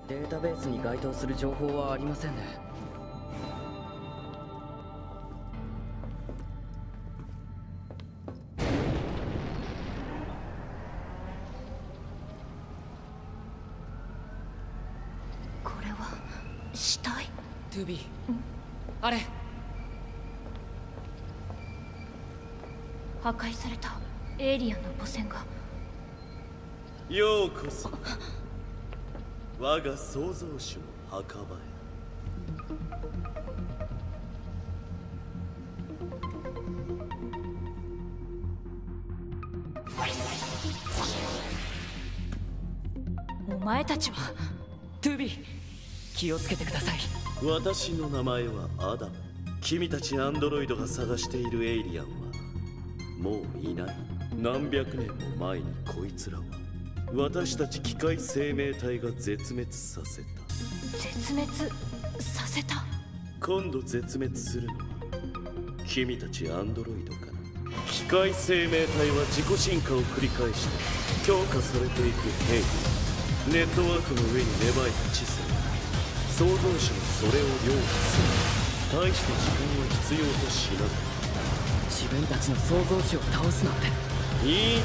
データベースに該当する情報はありませんね。 これは死体？ トゥービー、あれ破壊されたエイリアンの母船が。 ようこそ我が創造主の墓場へ。 お前たちは。 トゥービー、気をつけてください。 私の名前はアダム。君たちアンドロイドが探しているエイリアンはもういない。何百年も前にこいつらは私たち機械生命体が絶滅させた。 絶滅させた？ 今度絶滅するのは君たちアンドロイドかな。機械生命体は自己進化を繰り返して強化されていく兵器。ネットワークの上に芽生えた知性。創造主もそれを凌駕する。大して時間は必要としない。 自分たちの創造主を倒すなんて。 いい。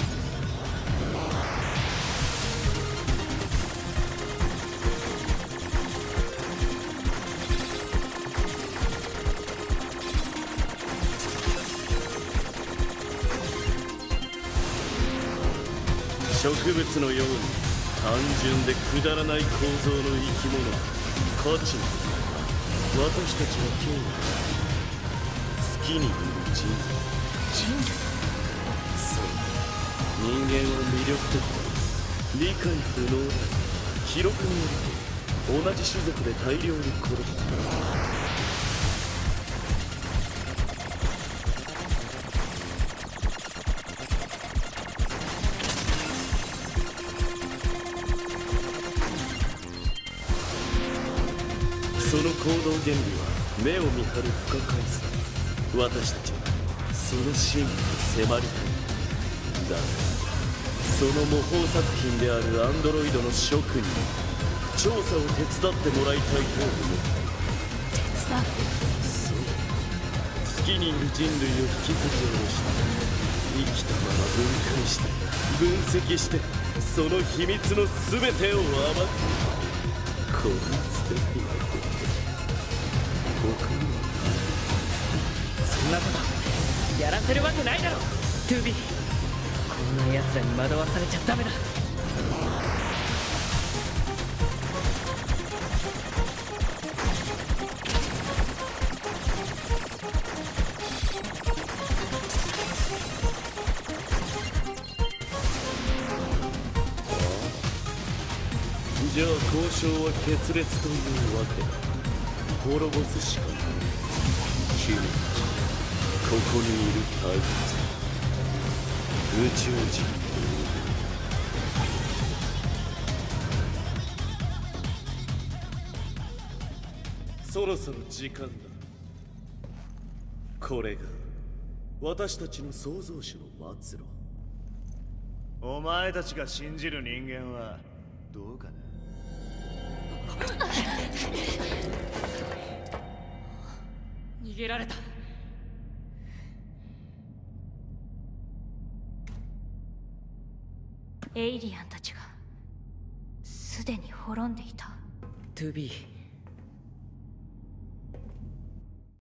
植物のように単純でくだらない構造の生き物は価値のない。私たちは今日月にいる人類。 人類？ そう、人間は魅力的だ。理解不能だ。記録によると同じ種族で大量に殺した。その行動原理は目を見張る不可解さ。私たちはその真理に迫りたい。だがその模倣作品であるアンドロイドの諸君に調査を手伝ってもらいたいと思っている。 手伝う？ そう、月にいる人類を引きずり下ろして生きたまま分解して分析してその秘密の全てを暴く。こいつでそんなことやらせるわけないだろ。トゥービー、こんな奴らに惑わされちゃダメだ。 じゃあ交渉は決裂というわけだ。滅ぼすしかない。君たちここにいる大物宇宙人。そろそろ時間だ。これが私たちの創造主の末路。 お前たちが信じる人間はどうかな。 逃げられた。 エイリアンたちがすでに滅んでいた。 トゥービー、